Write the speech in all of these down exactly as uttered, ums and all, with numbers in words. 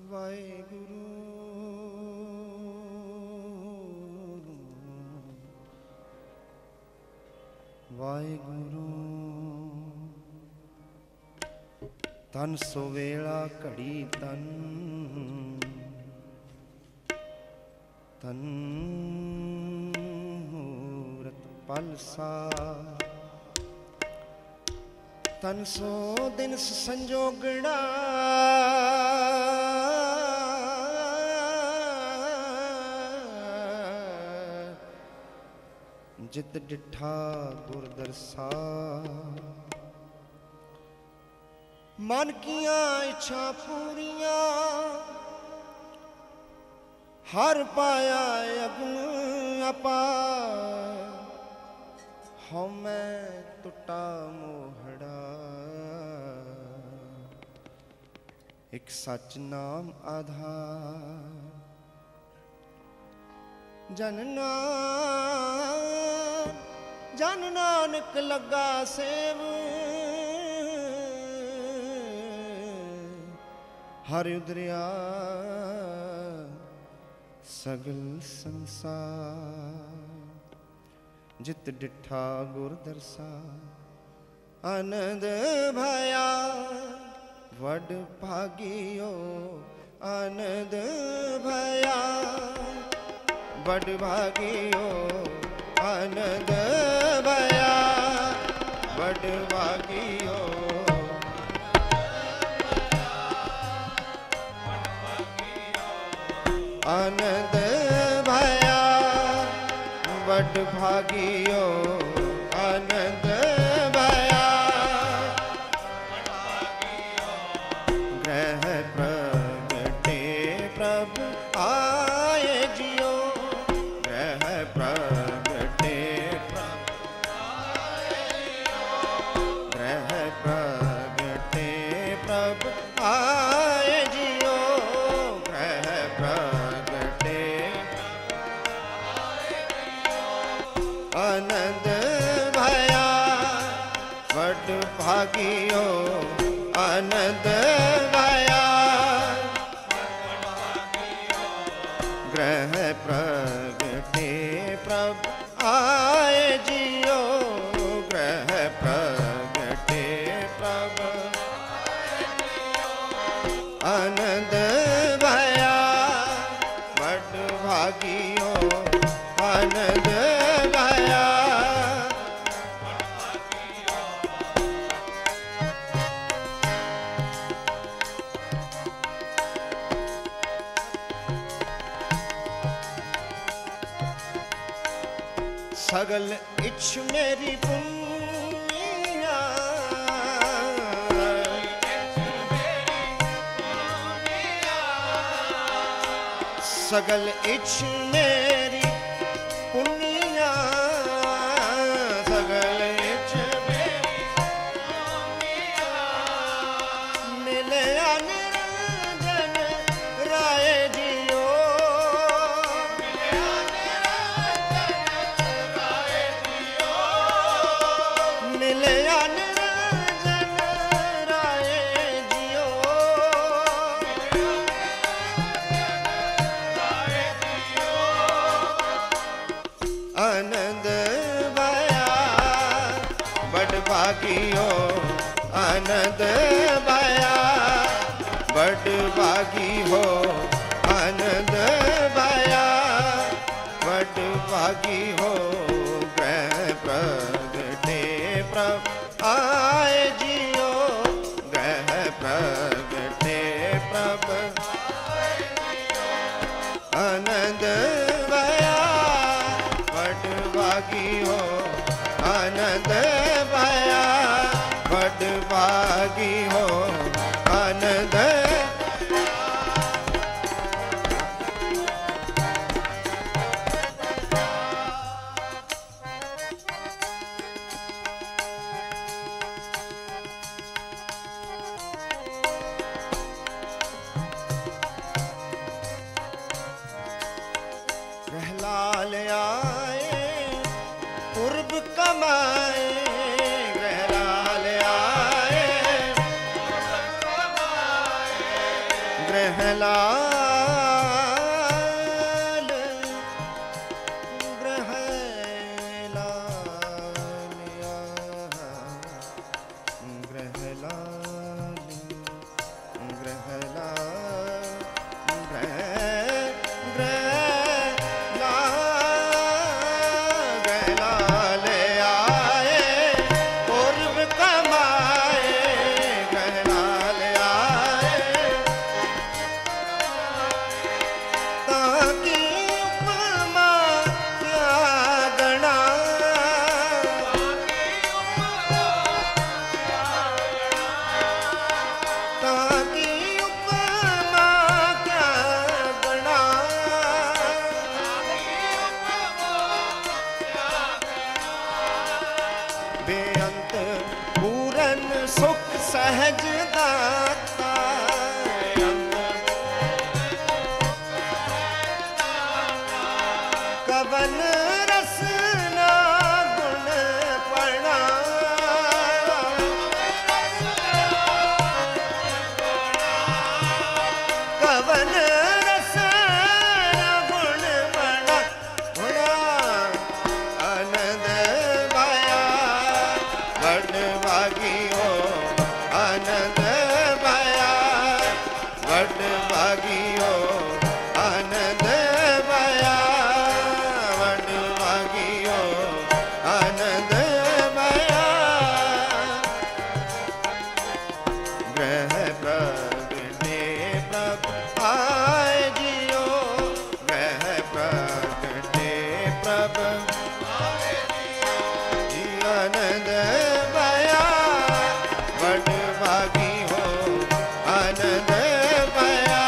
वाहेगुरु वाहेगुरु तन सो वेला घड़ी तन तन मूरत पलसा तन सो दिन संजोगड़ा जित डिठा गुरदरसा मन किया इच्छा पूरिया हर पाया अगन अपार हौ मैं टुटा मोहड़ा एक सच नाम आधार जन नाम जन नानक लगा सेव हर उदरिया सगल संसार जित डिठा गुर दरसा आनंद भया वड भागियो आनंद भया वड भागियो आनंद भया वड भागियो आनंद भया वड भागियो आनंद भया ग्रह प्रगटे प्रभु आए जियो ग्रह प्रगटे प्रभु आए जियो ग्रह प्रगटे प्रभु आए जियो ग्रह प्रगटे आनंद भया वड भागियो आनंद भया ग्रह प्रगटे प्रभु आए जियो ग्रह प्रगटे प्रभु आनंद भया वड भागियो आनंद भया सगल इच्छ मेरी पुनिया सगल इच्छ मेरी पुनिया सगल इच्छ मेरी पुनिया मिले निरंजन राय जियो मिले निरंजन राय जियो आनंद भया बड़ भागियो आनंद भया बड़ भागी हो आनंद भया बड़ भागी हो ग्रह प्रगटे प्रभु आए जियो ग्रह प्रगटे प्रभु आनंद भया बड़ भागी हो आनंद भया बड़ भागी हो आनंद लाल आए पूर्व कमाए ग्रह लाल आए ग्रहलाल ग्रहलाल ग्रहलाल ग्रहलाल ग्रह ग्रहलाल आए पूर्व कमाए ग्रहलाल आए ताकि उपमा क्या गणा ताकि उपमा क्या गणा बेअंत पूरन सुख सहज दाता कवन रसना गुण पड़ा कवन रसना गुण पड़ा गुणा आनंद भाया वड भागियो आनंद भाया वड भागियो आनंद भाया वड भागियो आनंद भाया ग्रह प्रगटे प्रभ आए जियो ग्रह प्रगटे प्रभ जी आनंद भया वड भागी हो आनंद भया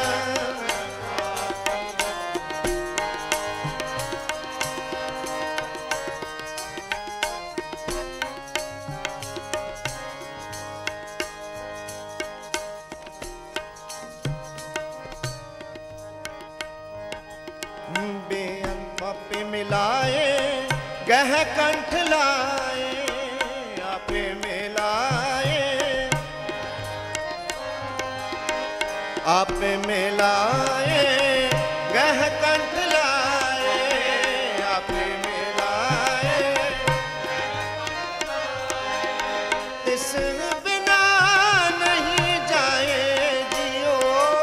बेअंत पापे मिलाए गह कंठ लाए आपे मिलाए आपे मिलाए गह कंठ लाए आपे मिलाए तिस बिना नहीं जाए जियो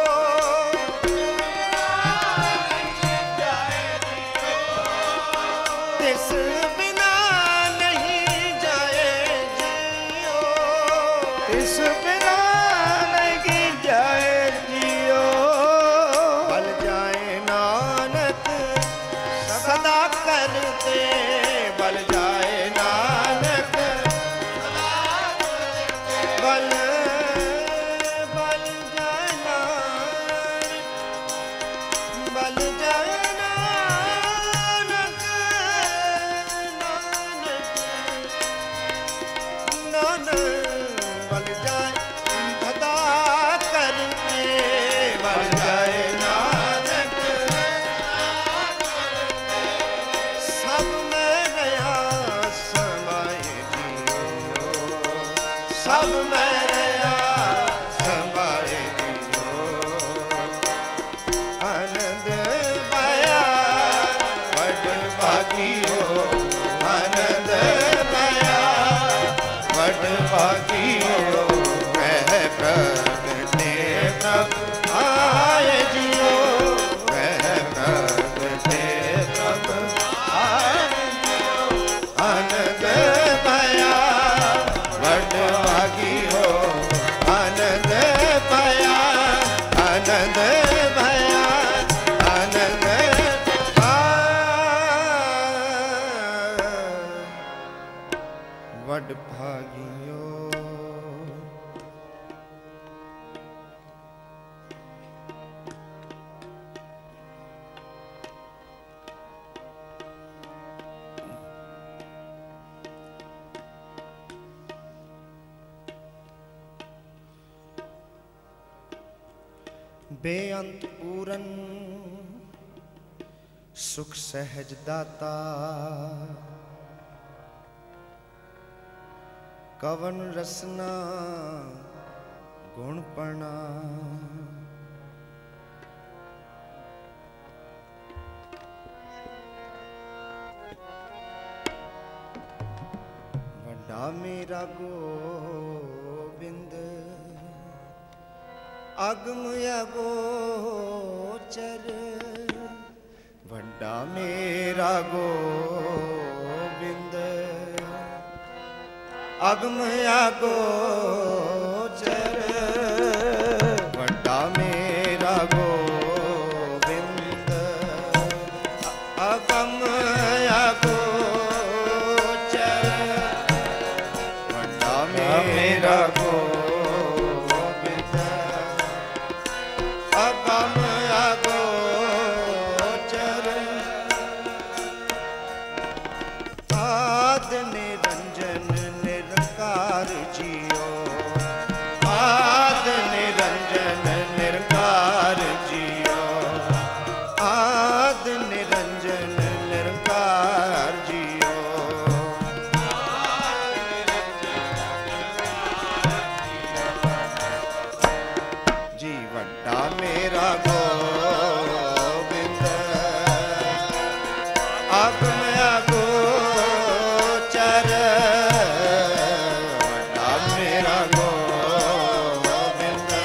तिस बिना नहीं जाए जियो तिस बिना नहीं जाए जियो बल जाए नानक सदा करते बल जाए नानक बल बल जाए नानक बल जाए नानक नानक नानक बल जाए सदा करते बल जाए नानक सब में गया समाए जियो सब में गया समाए जियो आनंद पाया वड भागी हो आनंद पाया वड भागी हो वह प्रगटे प्रभ आए जियो वह प्रगटे प्रभ आए जियो आनंद पाया वड भागी हो आनंद पाया आनंद पाया आनंद पाया वड भागियो बेअंत पूरन सुख सहज दाता कवन रसना गुणपणा ਵੱਡਾ ਮੇਰਾ ਗੋਬਿੰਦ ਅਗਮ ਅਗੋਚਰ ਵੱਡਾ ਮੇਰਾ ਗੋਬਿੰਦ ਅਗਮ ਅਗੋਚਰ ਵੱਡਾ ਮੇਰਾ ਗੋਬਿੰਦ ਅਗਮ ਅਗੋਚਰ ਵੱਡਾ ਮੇਰਾ ਗੋਬਿੰਦ ਅਗਮ ਅਗੋਚਰ ਆਦਿ ਨਿਰੰਜਨ ਨਿਰੰਕਾਰ ਜੀਓ ਆਦਿ ਨਿਰੰਜਨ ਨਿਰੰਕਾਰ ਜੀਓ ਆਦਿ ਨਿਰੰਜਨ ਨਿਰੰਕਾਰ ਜੀਓ ਜੀ ਵੱਡਾ ਮੇਰਾ ਗੋਬਿੰਦ ਆਗਮ ਅਗੋਚਰ ਵੱਡਾ ਮੇਰਾ ਗੋਬਿੰਦ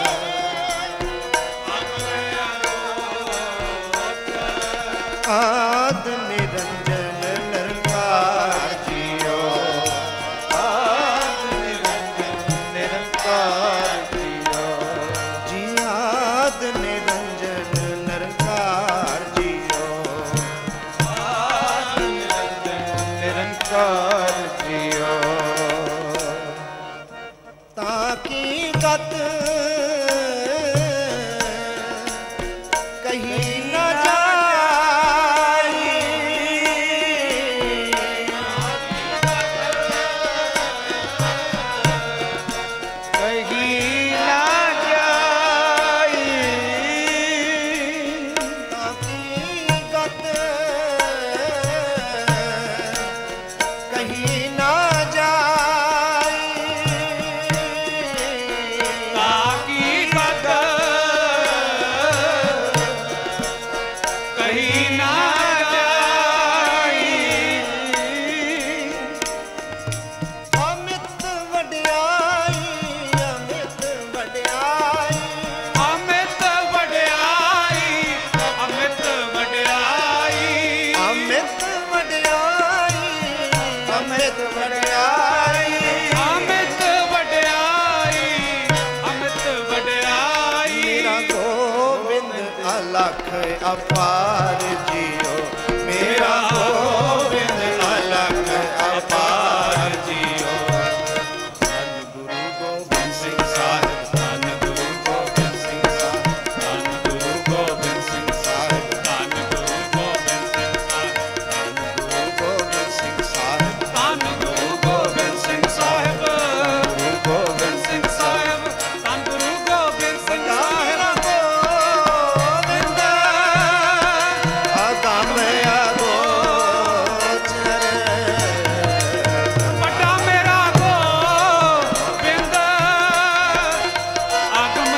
ਆਦ ਨਿਰੰਜਨ ਨਿਰੰਕਾਰ ਜੀਓ ਆਦ ਨਿਰੰਜਨ ਨਿਰੰਕਾਰ ਜੀਓ ਜੀ ਆਦ ਨਿਰੰਜਨ ਨਿਰੰਕਾਰ ਜੀਓ ਆਦ ਨਿਰੰਜਨ ਨਿਰੰਕਾਰ ਜੀਓ ਤਾਂ ਕੀ ਗਤ ਕਹੀ ਨਾ ਜਾਈ ਕਹੀ ਨਾ ਜਾਈ ਤਾਂ ਕੀ ਗਤ ਕਹੀ ਨਾ ਜਾਈ ਤਾਕੀ ਕਦ ਕਹੀ ਨਾ ਜਾਈ ਅਮਿਤ ਵਡਿਆਈ ਅਮਿਤ ਵਡਿਆਈ ਅਮਿਤ ਵਡਿਆਈ ਅਮਿਤ ਵਡਿਆਈ ਅਮਿਤ ਵਡਿਆਈ ਅਮਿਤ ਵਡਿਆਈ ਅਮਿਤ ਵਡਿਆਈ ਅਮਿਤ ਵਡਿਆਈ ਮੇਰਾ ਗੋਬਿੰਦ ਅਲਖ ਅਪਾਰ ਜੀਓ ਮੇਰਾ ਗੋਬਿੰਦ ਅਲਖ ਅਪਾਰ ਜੀਓ ਧੰਨ ਗੁਰੂ ਗੋਬਿੰਦ ਸਿੰਘ ਸਾਹਿਬ ਧੰਨ ਗੁਰੂ ਗੋਬਿੰਦ ਸਿੰਘ ਸਾਹਿਬ ਧੰਨ ਗੁਰੂ ਗੋਬਿੰਦ ਸਿੰਘ ਸਾਹਿਬ ਧੰਨ ਗੁਰੂ ਗੋਬਿੰਦ ਸਿੰਘ ਸਾਹਿਬ ਧੰਨ ਗੁਰੂ ਗੋਬਿੰਦ ਸਿੰਘ ਸਾਹਿਬ ਧੰਨ ਗੁਰੂ ਗੋਬਿੰਦ ਸਿੰਘ ਗੁਰੂ ਗੋਬਿੰਦ ਸਿੰਘ ਸਾਹਿਬ ਧੰਨ ਗੁਰੂ ਗੋਬਿੰਦ ਸਿੰਘ ਵੱਡਾ ਸਾਹਿਬ ਮੇਰਾ ਗੋਬਿੰਦ ਅਗਮ ਅਗੋਚਰ ਵੱਡਾ ਮੇਰਾ ਗੋਬਿੰਦ ਅਗਮ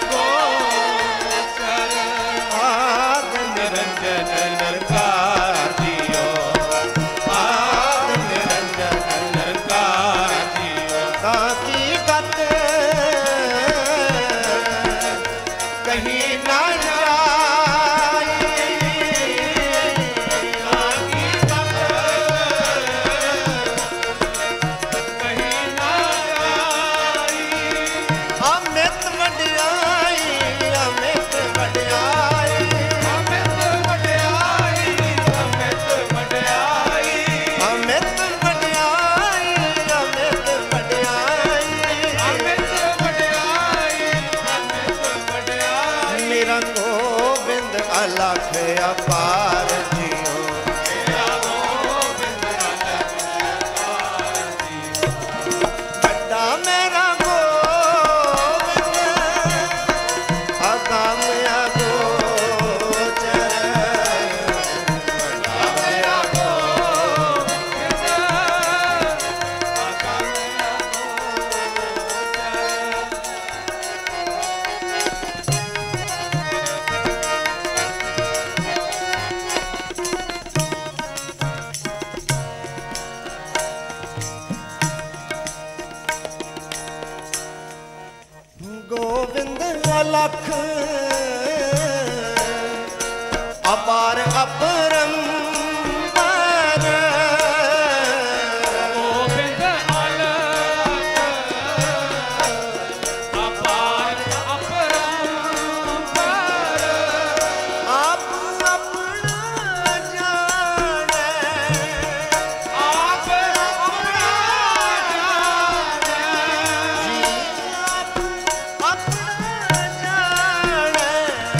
ਅਗੋਚਰ ਆਦ ਨਿਰੰਜਨ ਨਿਰੰਕਾਰ ਜੀਓ ਆਦ ਨਿਰੰਜਨ ਨਿਰੰਕਾਰ ਜੀਓ ਤਾਂ ਕੀ ਗਤ ਕਹੀ ਨਾ ਜਾਈ ਤਾਂ ਕੀ ਗਤ ਕਹੀ ਨਾ ਜਾਈ ਅਮਿਤ ਵਡਿਆਈ ਅਮਿਤ ਵਡਿਆਈ ਅਮਿਤ ਵਡਿਆਈ ਅਮਿਤ ਵਡਿਆਈ ਅਮਿਤ ਵਡਿਆਈ ਅਮਿਤ ਵਡਿਆਈ ਅਮਿਤ ਵਡਿਆਈ ਅਮਿਤ ਵਡਿਆਈ ਮੇਰਾ ਗੋਬਿੰਦ ਅਲਖ ਅਪਾਰ ਜੀਓ ਵੱਡਾ ਮੇਰਾ ਗੋਬਿੰਦ ਅਗਮ ਅਗੋਚਰ ਵੱਡਾ ਮੇਰਾ ਅਗਮ ਗੋਬਿੰਦ ਅਲਖ ਅਪਾਰ ਅਪਰੰਪਰ ਗੋਬਿੰਦ ਅਲਖ ਅਪਾਰ ਅਪਰੰਪਰ ਆਪ ਆਪਣਾ ਜਾਣੈ ਆਪ ਆਪਣਾ ਜਾਣੈ ਜੀ ਆਪ ਆਪਣਾ ਜਾਣੈ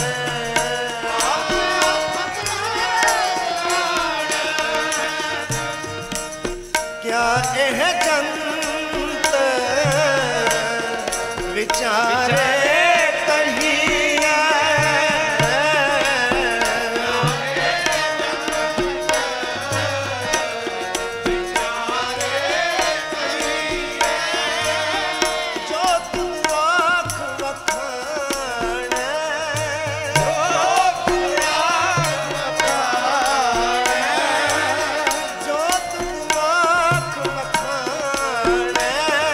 ਕਿਆ ਇਹ ਜੰਤ ਵਿਚਾਰੇ ਕਹੀਐ ਜੋ ਤੁਮ ਆਖ ਵਖਾਣੈ ਜੋ ਤੁਮ ਆਖ ਵਖਾਣੈ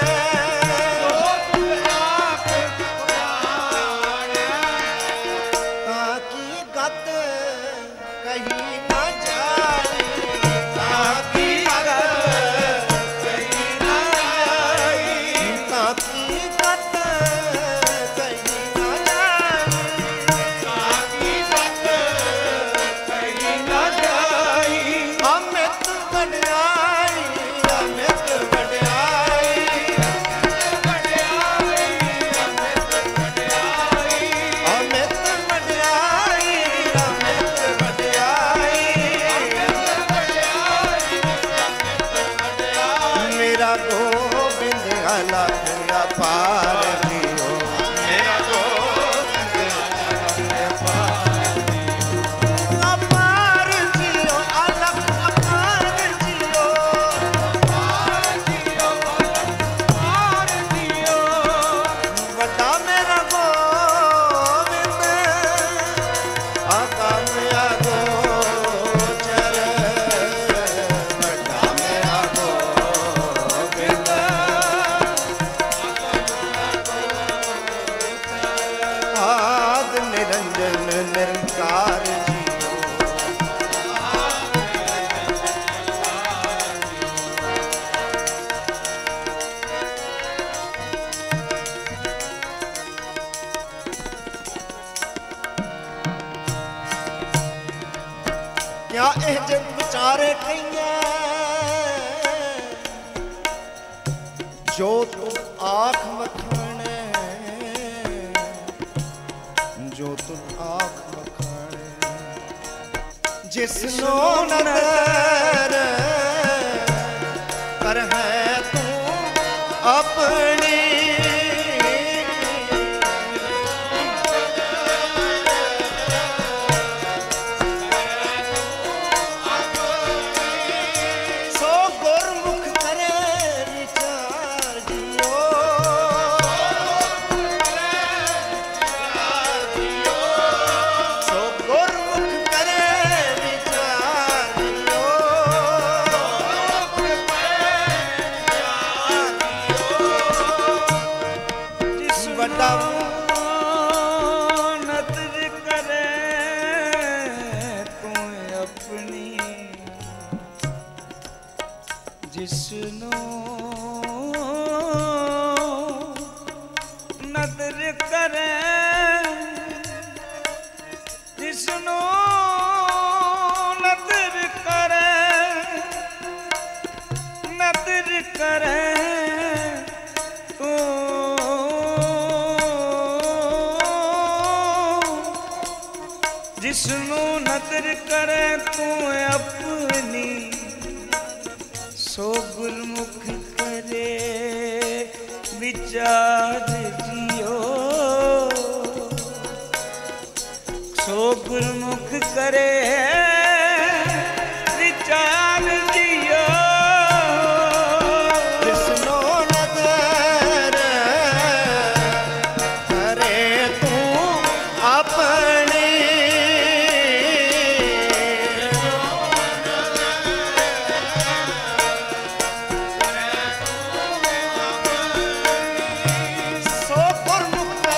ਤਾਂ ਕੀ ਗਤ ਕਹੀ ਨਾ ਜਾਈ ਤਾਂ ਕੀ ਗਤ ਕਹੀ ਨਾ ਜਾਈ ਤਾਂ ਕੀ ਗਤ ਕਹੀ ਨਾ ਜਾਈ ਤਾਂ ਕੀ ਗਤ ਕਹੀ ਨਾ ਜਾਈ ਅਮਿਤ ਵਡਿਆਈ ਅਮਿਤ ਵਡਿਆਈ ਅਮਿਤ ਵਡਿਆਈ ਅਮਿਤ ਵਡਿਆਈ ਮੇਰਾ ਗੋਬਿੰਦ ਅਲਖ ਅਪਾਰ ਦਿਓ ਮੇਰਾ ਗੋਬਿੰਦ ਅਪਾਰ ਦਿਓ ਅਲਖ ਅਪਾਰ ਦਿਓ ਵੱਡਾ ਮੇਰਾ ਗੋਬਿੰਦ ਆਗਮ ਅਗੋਚਰ ਵੱਡਾ ਮੇਰਾ ਗੋਬਿੰਦ ਆਦ ਨਿਰੰਜਨ ਨਿਰੰਕਾਰ ਜੀਓ ਕਿਆ ਇਹ ਜਗ ਵਿਚਾਰੇ ਕਈਆਂ ਜੋ ਤੁਮ ਆਖ ਮਖਾਣੈ ਜੋ ਤੁਮ ਆਖ ਮਖਾਣੈ ਜਿਸਨੋ ਨਦਰ ਕਰ ਹੈ ਤੂੰ ਆਪਣੀ ਸੋ ਗੁਰਮੁਖ ਕਰੇ ਵਿਚਾਰ ਜਿਓ ਸੋ ਗੁਰਮੁਖ ਕਰੇ ਵਿਚਾਰ ਜਿਓ ਜਿਸ ਵੱਡਾ ਨਦਰ ਕਰੇ ਤੂੰ ਆਪਣੀ ਜਿਸਨੂੰ ਨਦਰ ਕਰੇ ਜਿਸਨੂੰ ਨਦਰ ਕਰੇ ਨਦਰ ਕਰੇ ਤੂੰ ਜਿਸਨੂੰ ਨਦਰ ਕਰੇ ਤੂੰ ਆਪਣੀ ਸੋ ਗੁਰਮੁਖ ਕਰੇ ਵਿਚਾਰ ਜਿਓ ਸੋ ਗੁਰਮੁਖ ਕਰੇ ਵਿਚਾਰ ਜਿਓ ਜਿਸਨੋ ਨਦਰ ਕਰੇ ਤੂੰ ਆਪਣੀ ਸੋ ਗੁਰਮੁਖ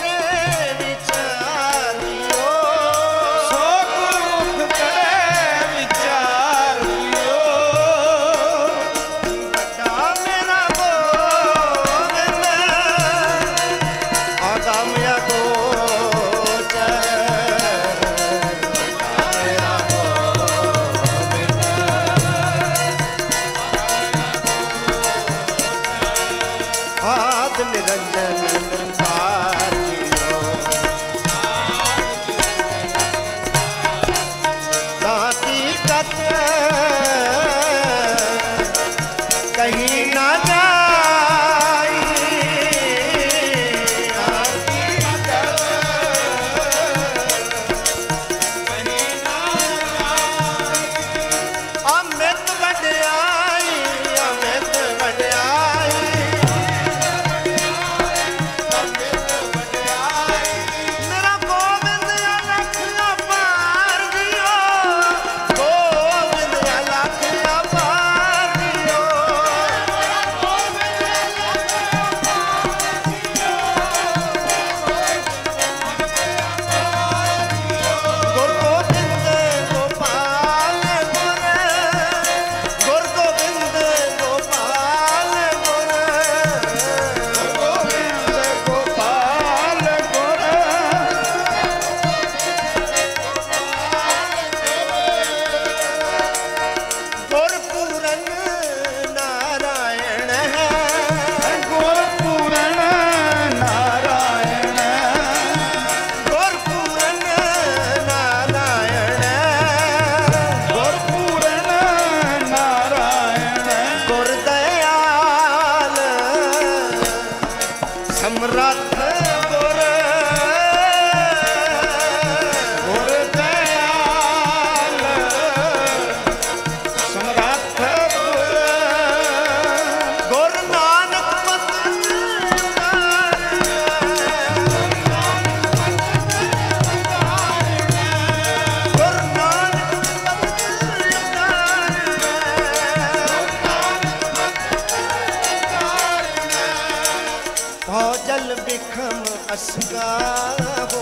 असगा हो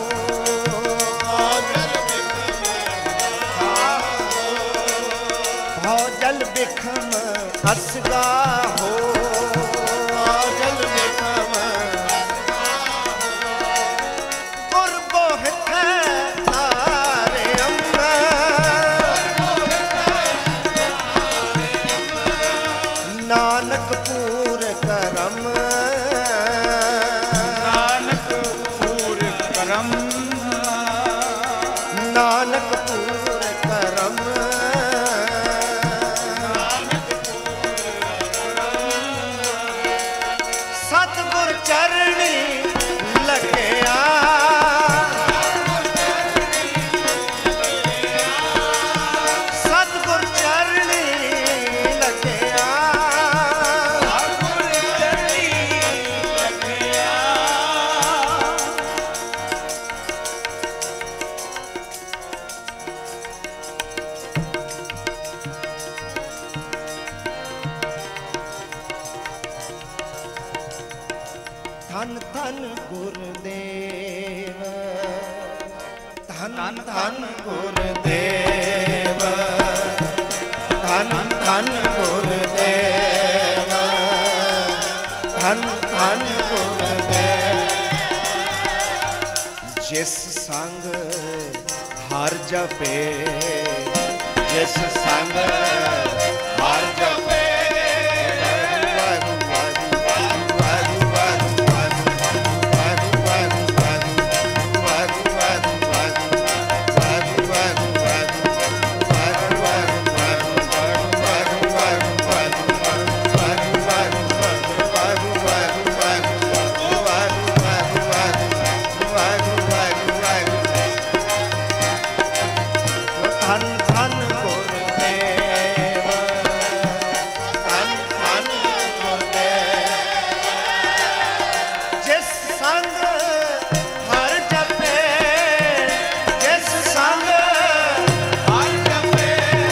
जल बिखम असगा हो जल बिखम कुर्बो हित तारे अम्मा नानक पूर करम नानक पूर करम नानक पूर करम सतगुर चरणी लगिया सतगुर चरणी लगिया धन धन गुरुदेव धन धन गुरुदेव धन धन गुरुदेव धन धन गुरुदेव जिस संग हर जपे जिस संग हर जपे धन धन गुरुदेव धन धन गुरुदेव जिस संग हर जपे जिस संग हर जपे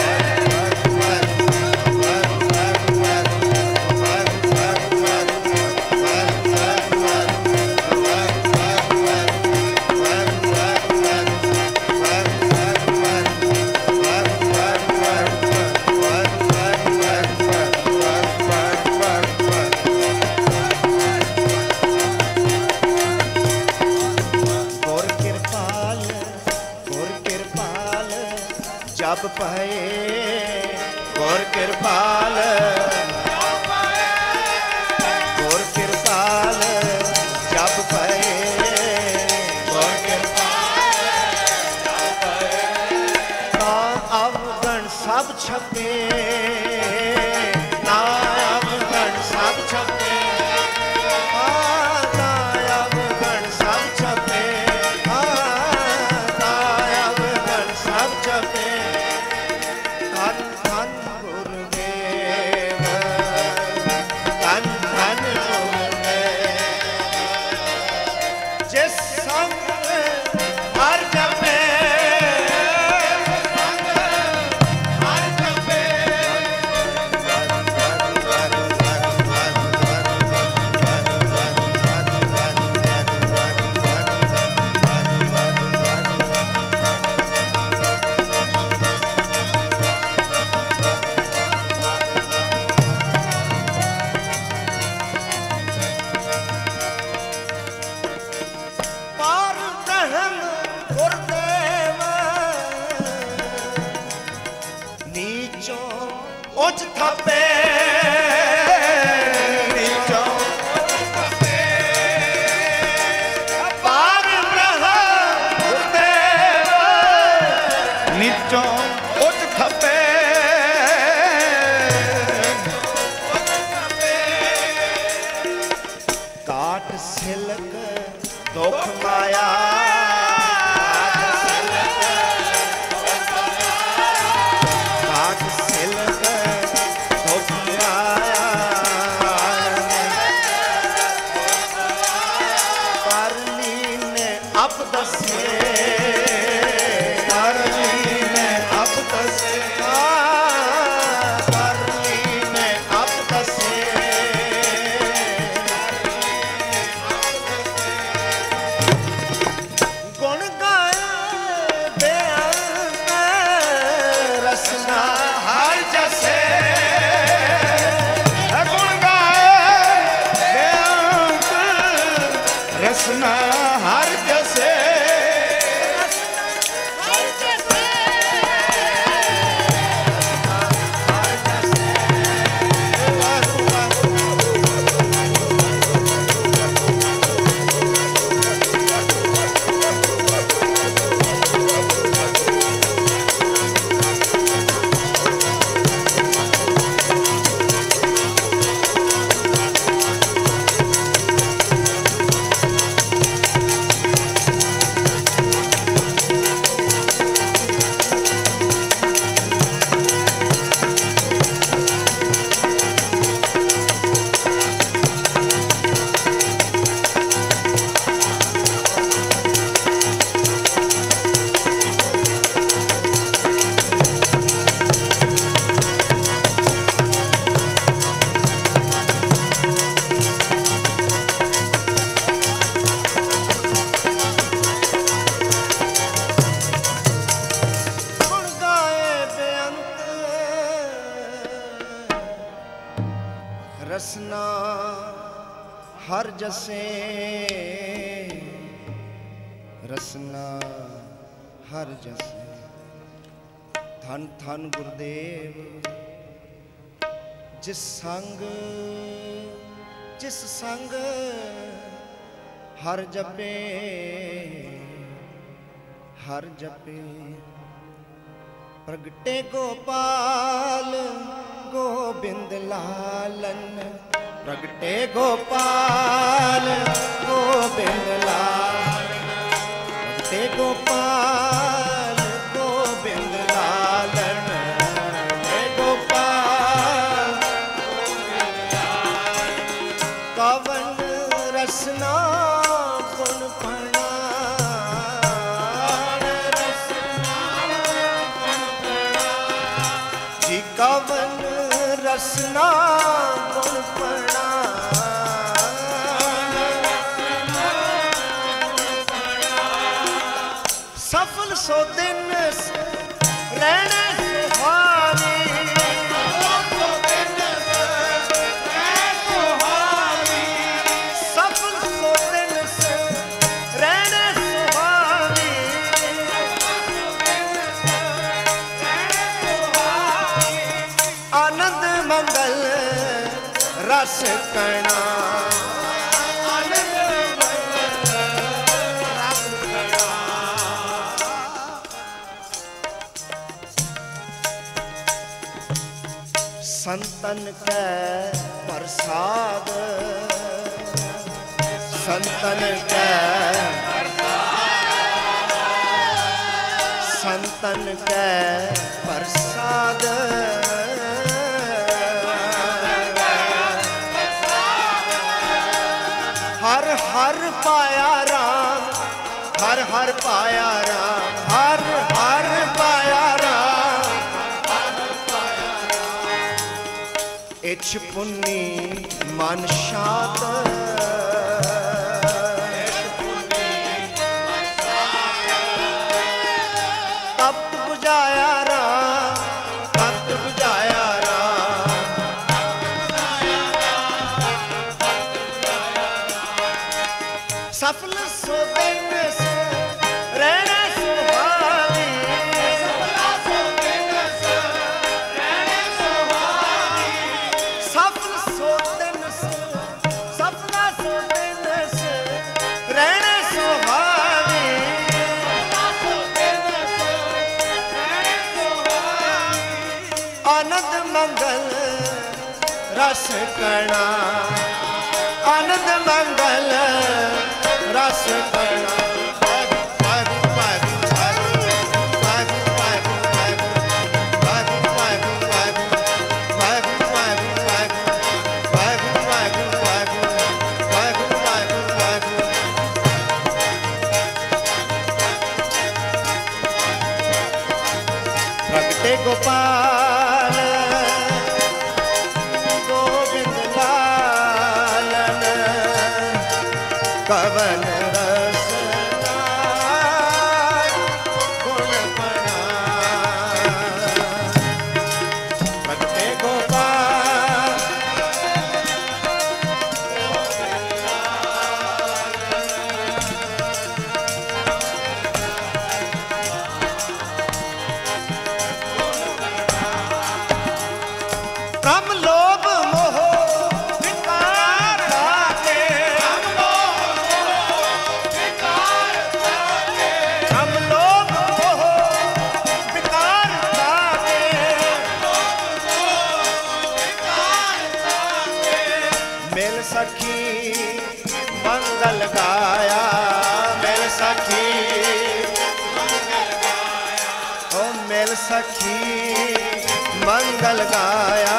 गुर कृपाल गुर कृपाल जब पहे गुर कृपाल गुर कृपाल जब पहे गुर कृपाल ना अवगण सब छपे ना अवगण सब छपे जिस संग हर जपे हर जपे पार ब्रह्म गुरुदेव नीचो उच्च थपे नीचो पार ब्रह्म गुरुदेव नीचो उच्च थपे काट सिलक दुख माया काट सिलक दुख माया करनी ने अब दसे करनी ने अब दसे करनी ने अब दसे ਜਸੇ ਰਸਨਾ ਹਰ ਜਸੇ। ਧੰਨ ਧੰਨ ਗੁਰਦੇਵ ਜਿਸ ਸੰਗ ਜਿਸ ਸੰਗ ਹਰ ਜਪੇ ਹਰ ਜਪੇ। ਪ੍ਰਗਟੇ ਗੋਪਾਲ ਗੋਬਿੰਦ ਲਾਲਨ, ਪ੍ਰਗਟੇ ਗੋਪਾਲ ਗੋਬਿੰਦ ਲਾਲਨ, ਪ੍ਰਗਟੇ ਗੋਪਾਲ ਗੋਬਿੰਦ ਲਾਲਨ, ਪ੍ਰਗਟੇ ਗੋਪਾਲ ਗੋਬਿੰਦ ਲਾਲਨ। ਕਵਨ ਰਸਨਾ ਗੁਣ ਪਣਾ, ਜੀ ਕਵਨ ਰਸਨਾ ਗੁਣ ਪਣਾ। ਸਫਲ ਸੋ ਦਿਨ ਰਹਿਣੇ ਸੁਹਾਵੀ, ਸਫਲ ਸੋ ਦਿਨ ਰਹਿਣੇ ਸੁਹਾਵੀ। ਆਨੰਦ ਮੰਗਲ ਰਸ ਕਣਾ, ਆਨੰਦ ਮੰਗਲ ਰਸ ਕਣਾ। ਸੰਤਨ ਕੈ ਪ੍ਰਸਾਦ, ਸੰਤਨ ਕੈ ਸੰਤਨ ਕੈ ਪ੍ਰਸਾਦ। ਹਰ ਹਰ ਪਾਇਆ ਰਾਮ, ਹਰ ਹਰ ਪਾਇਆ ਰਾਮ, ਹਰ ਹਰ ਪਾਇਆ ਰਾਮ, ਹਰ ਪਾਇਆ ਰਾਮ। ਇਛ ਪੁੰਨੀ ਮਨ ਸ਼ਾਂਤ, ਤਪਤ 부ਝਾਇਆ ਰਾਮ, ਤਪਤ 부ਝਾਇਆ ਰਾਮ। ਸਫਲ ਸੋ ਦਿਨ ਰਹਿਣਾ ਸੁਹਾਵੀ, ਸਫਲ ਸੋ ਦਿਨ ਸਫਲਾ ਸੋ ਦਿਨ ਰਹਿਣਾ ਸੁਹਾਵੀ। ਆਨੰਦ ਮੰਗਲ ਰਸ ਕਣਾ, ਆਨੰਦ ਮੰਗਲ ਰਸ ਕਣਾ। ਪ੍ਰਗਟੇ ਗੋਪਾਲ ਗੋਬਿੰਦ ਲਾਲਨ, ਕਵਨ ਰਸਨਾ ਗੁਣ ਪਣਾ। ਪ੍ਰਗਟੇ ਗੋਪਾਲ ਕਮ ਲੋਭ ਮੋਹ ਵਿਕਾਰ ਲਾਗੇ, ਕਮ ਲੋਭ ਮੋਹ ਵਿਕਾਰ ਲਾਗੇ। ਮਿਲ ਸਖੀ ਮੰਗਲ ਗਾਇਆ, ਮਿਲ ਸਖੀ ਓ ਮਿਲ ਸਖੀ ਮੰਗਲ ਗਾਇਆ।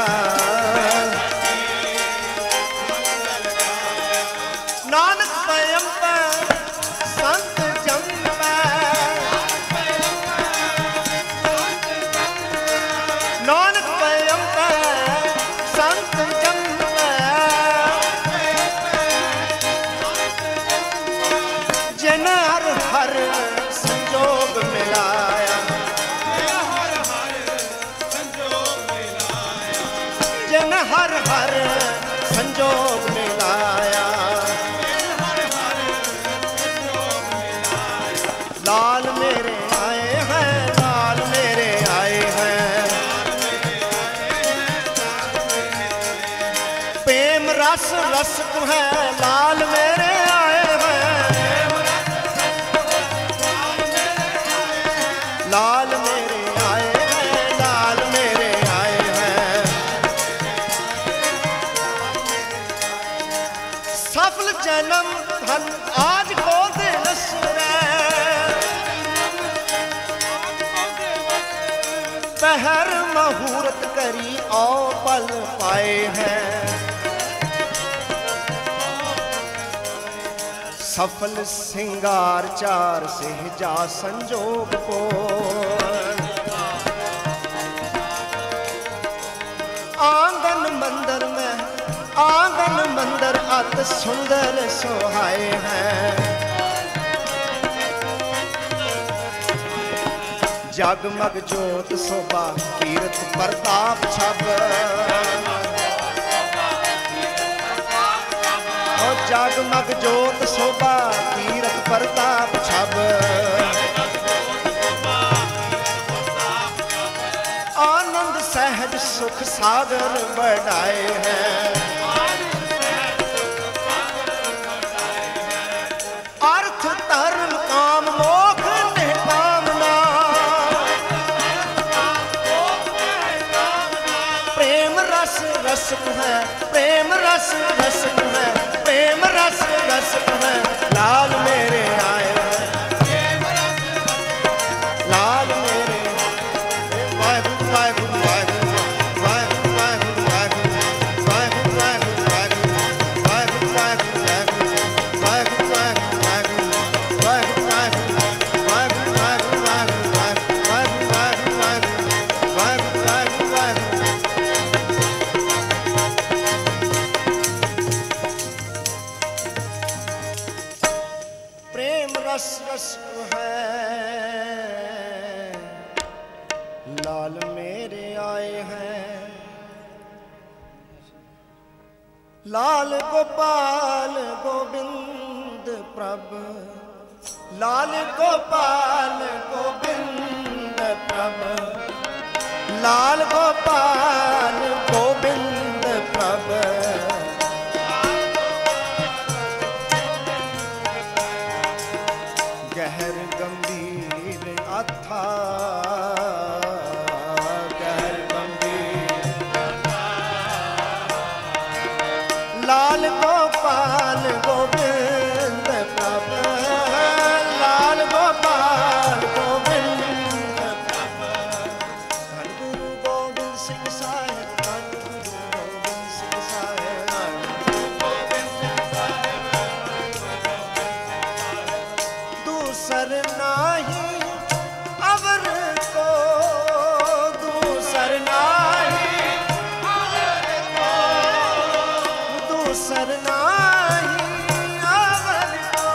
ਨਾਨਕ ਪਇੰਪਰ ਸੰਤ ਜੰਪੈ, ਨਾਨਕ ਪਇੰਪਰ ਸੰਤ ਜੰਪੈ। ਜਿਨ ਹਰ ਹਰ ਸੰਜੋਗ ਮਿਲਾਇਆ, लाल मेरे आए हैं, लाल मेरे आए हैं। प्रेम रस रस को है, लाल मेरे आए हैं। लाल मेरे आए हैं, लाल मेरे आए हैं। सफल जन्म धन आज को दिवस पहर मुहूर्त करी और पल पाए हैं। सफल सिंगार चार से जा संजोग को आंगन मंदिर में, आंगन मंदिर अत सुंदर सोहाए हैं। जगमग जोत शोभा कीरत प्रताप छब, और जगमग जोत शोभा कीरत प्रताप छब। आनंद सहज सुख सागर बढ़ाए हैं। अर्थ धर्म काम मोक्ष निकामना, प्रेम रस रस है, प्रेम रस रस है, प्रेम रस रस है। लाल मेरे आए हैं, लाल मेरे वाहिगुरू वाहिगुरू वाहिगुरू वाहिगुरू वाहिगुरू वाहिगुरू वाहिगुरू वाहिगुरू वाहिगुरू वाहिगुरू वाहिगुरू वाहिगुरू वाहिगुरू वाहिगुरू वाहिगुरू प्रेम रस रस है, लाल मेरे आए हैं। लाल गोपाल गोविंद प्रभु, लाल गोपाल गोविंद प्रभु, लाल गोपाल गोविंद प्रभु। गहर गंभीर अथा, गहर गंभीर लाल गोपाल गोविंद प्रभु, लाल गोपाल गोविंद प्रभु। धन गुरु गोविंद सिंह साहिब, धन गुरु गोविंद सिंह साहिब, दूसर नाही अवर को, दूसर नाही अवर को, दूसर नाही अवर को,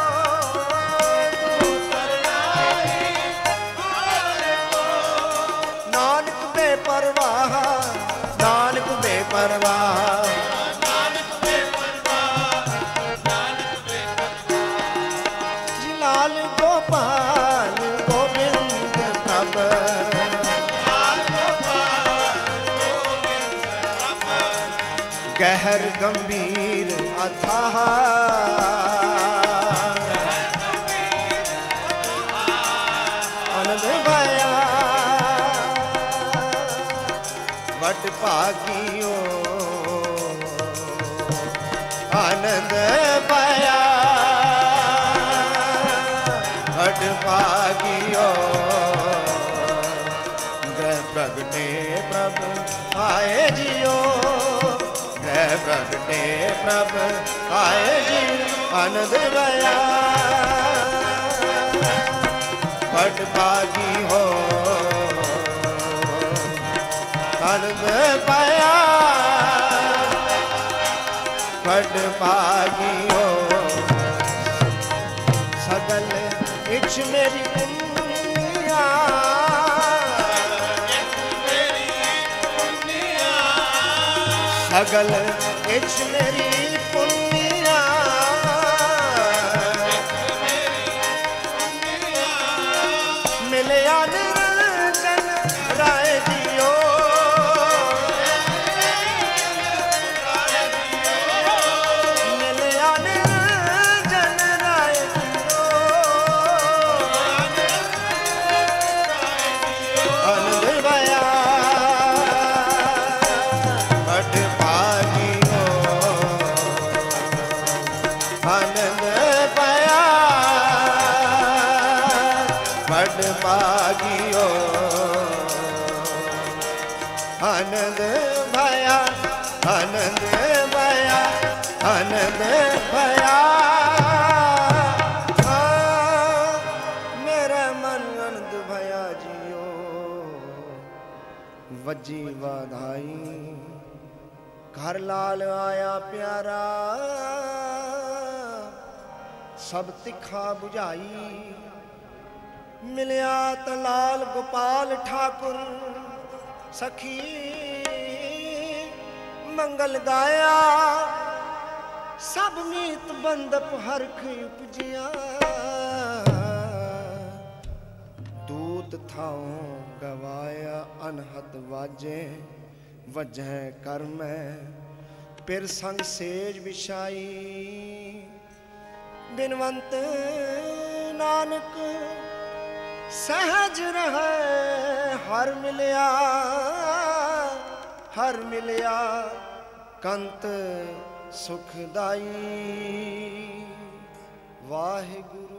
दूसर नाही अवर को। नानक बेपरवाह, नानक बेपरवाह, लाल गोपाल गोविंद प्रभु, गहर गंभीर अथाह, आनंद भया वट भागियो, आनंद भया वट भागियो। ग्रह प्रगटे प्रभु आए जियो, ग्रह प्रगटे प्रभु आए जी। आनंद भया वट भागी हो, आनंद पाया वट भागी हो। सगल इच मेरी पुनिया, सगल इच मेरी पुनिया, मिलया निरंजन राय जियो मिलया निरंजन राय जियो आनंद भया बड़ भागियो आनंद भया बड़ भागियो आनंद भया आनंद भया आनंद भया मेरा मन आनंद भया जियो वजी वाधाई घर लाल आया प्यारा सब तिखा बुझाई मिलिया त लाल गोपाल ठाकुर सखी मंगल गाया सब मीत बंदप हरख उपजिया दूत थाओ गवाया अनहद वाजे वजह कर मैं पिर संग सेज बिछाई बिनवंत नानक सहज रहे हर मिलया हर मिलया कंत सुखदाई वाहिगुरु।